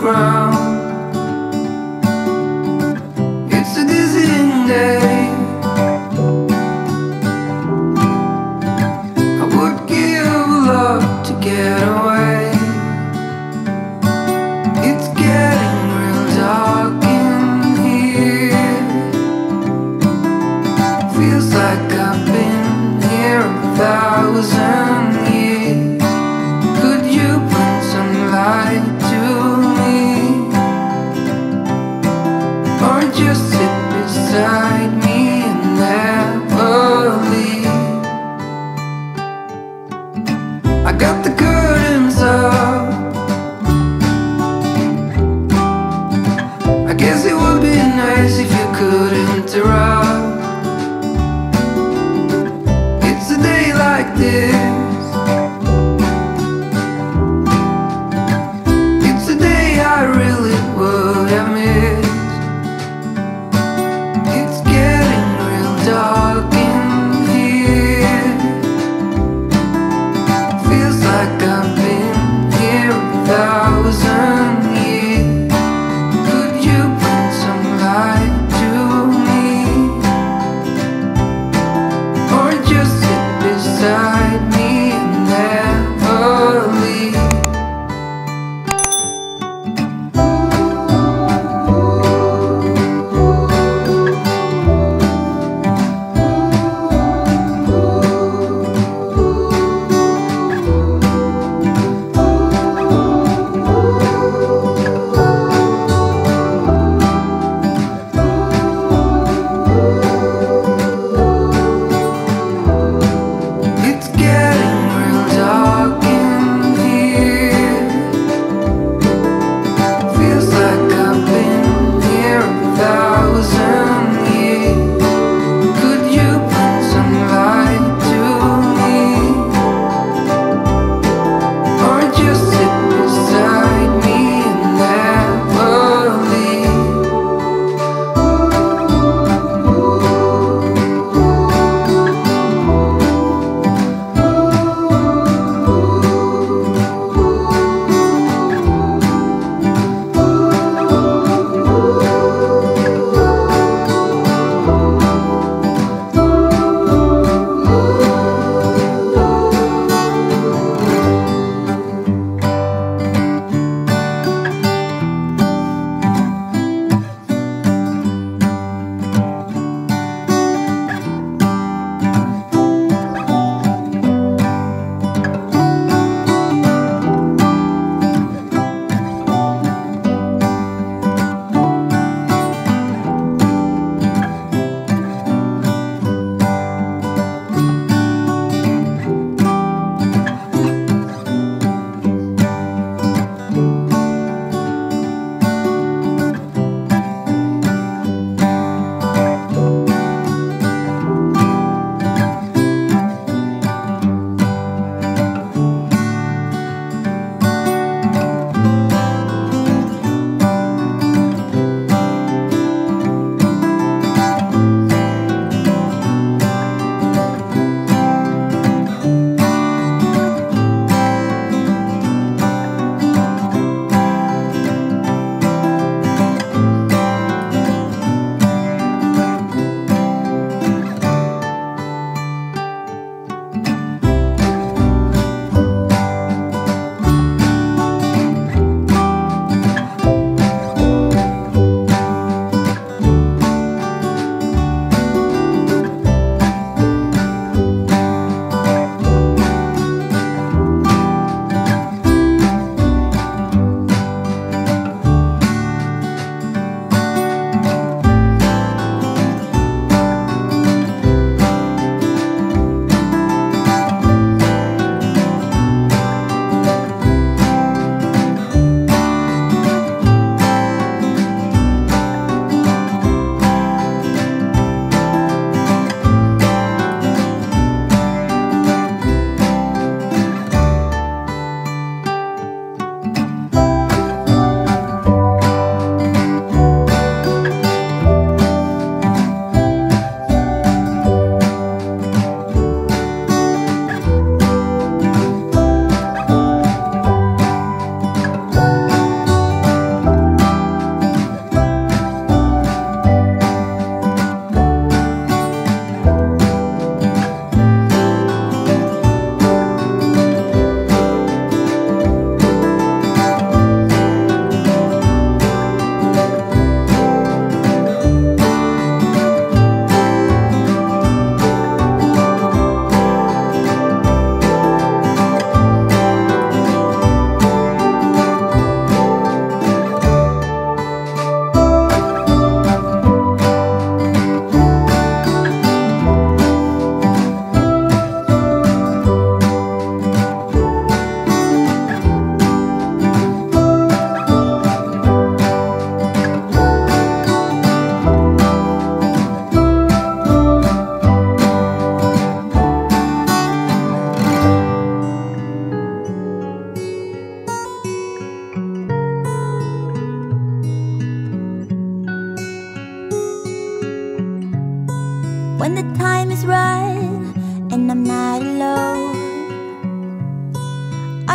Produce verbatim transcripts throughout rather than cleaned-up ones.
ground. It's a dizzying day. I would give a lot to get away. It's getting real dark in here. Feels like I've been here a thousand years. Could you bring some light to me?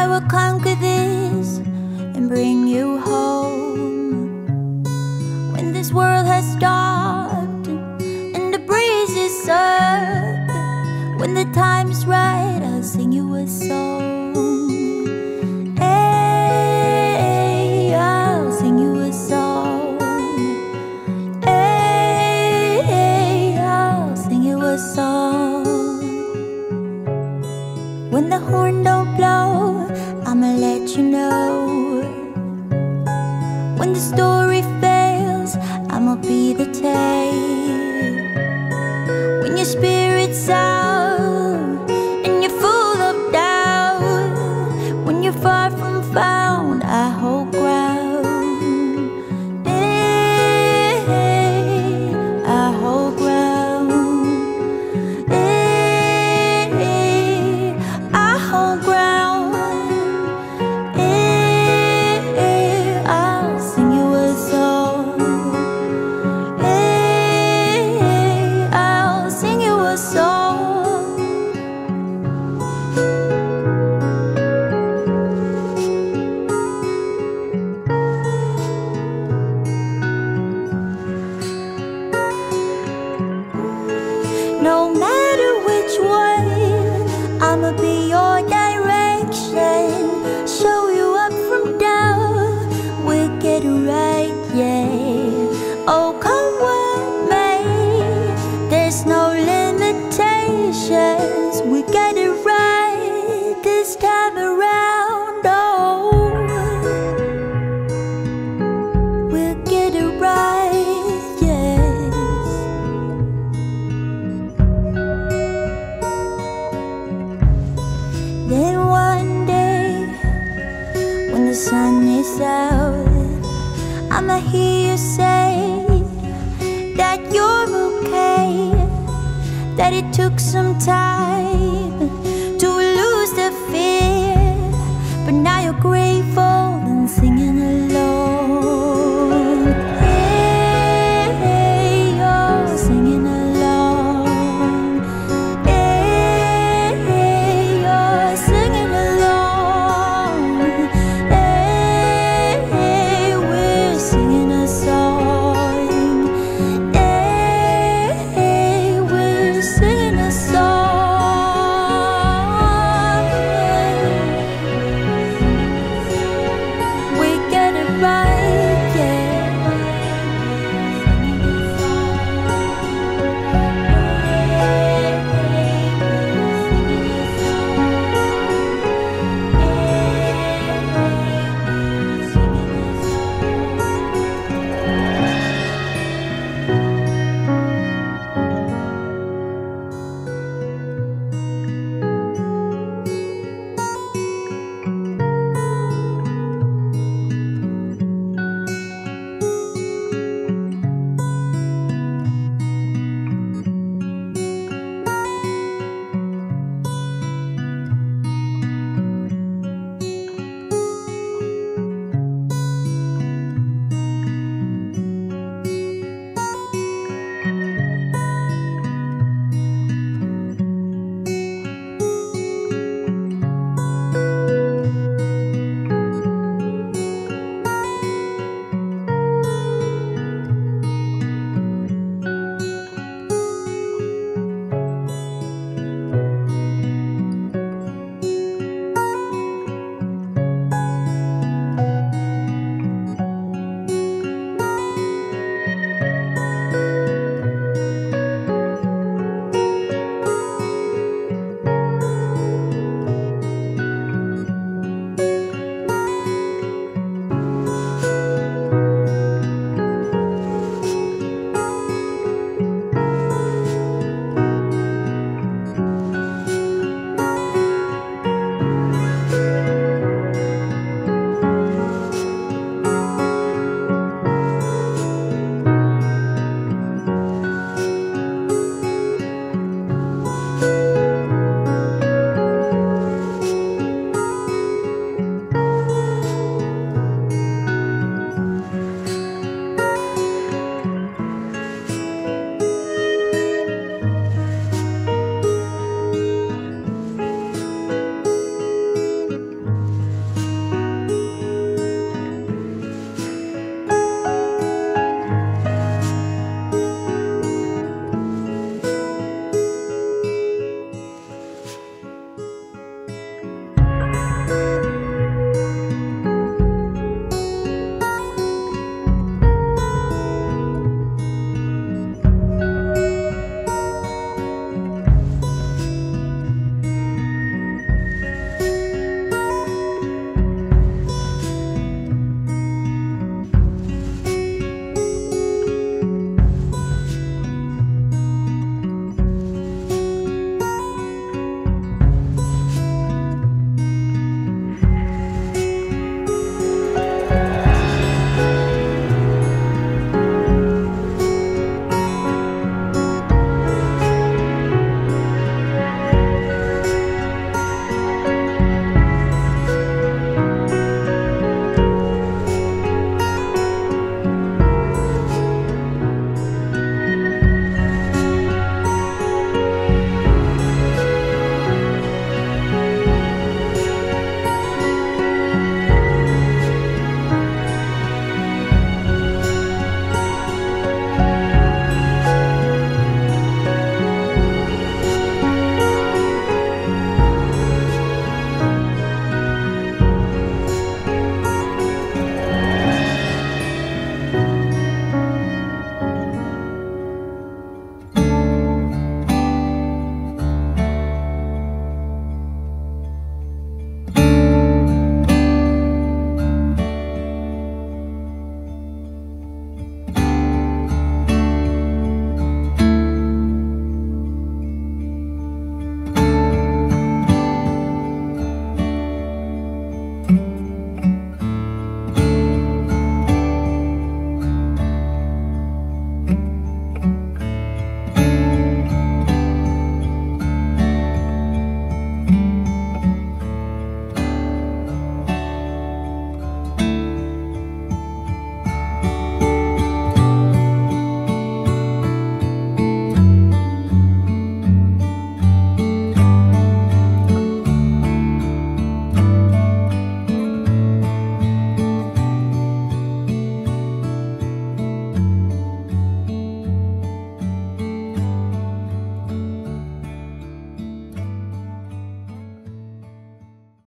will conquer this and bring you home. When this world has stopped and the breeze is up, when the time's right, I'll sing you a song. Hey, I'll sing you a song. Hey, I'll sing you a song. When the horn don't blow, I'ma let you know. When the story fails, I'ma be the tale. When your spirit's out and you're full of doubt, when you're far from found, I hold ground. Hey, I hold ground. Hey, I hold ground. Hey, I'll sing you a song. Hey, I'll sing you a song. No matter which way, I'ma be your direction. Show you up from down, we'll get it right, yeah. Oh, come what may, there's no limitations. We get it right this time around, oh. We'll get it right, yes. Then one day, when the sun is out, I'ma hear you say that you're okay, that it took some time